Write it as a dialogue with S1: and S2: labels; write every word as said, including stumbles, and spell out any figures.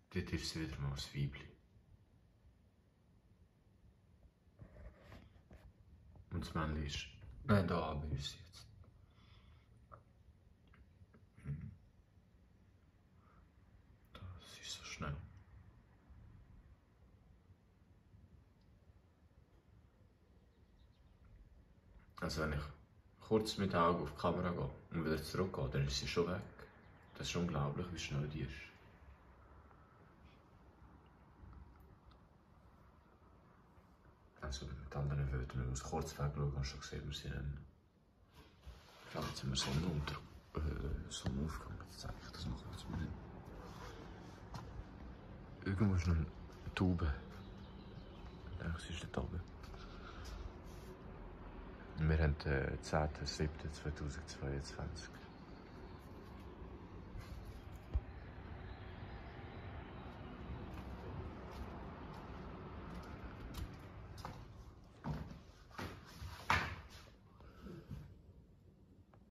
S1: Dort ist sie wieder mal das Weibchen. Und das Männchen ist nein, da bei uns jetzt. Hm. Das ist so schnell. Also wenn ich kurz mit den Augen auf die Kamera gehe und wieder zurückgehe, dann ist sie schon weg. Das ist unglaublich, wie schnell die ist. Also mit anderen Wörtern, wenn man es kurz wegschaut, hast du schon gesehen, wir sind ein... Gerade jetzt sind wir Sonnenunter... Äh, Sonnenaufgang, jetzt zeige ich das noch kurz mal. Irgendwo ist noch eine Taube. Ich denke, sie ist dort oben. Wir haben den zehnten siebten zweitausendzweiundzwanzig.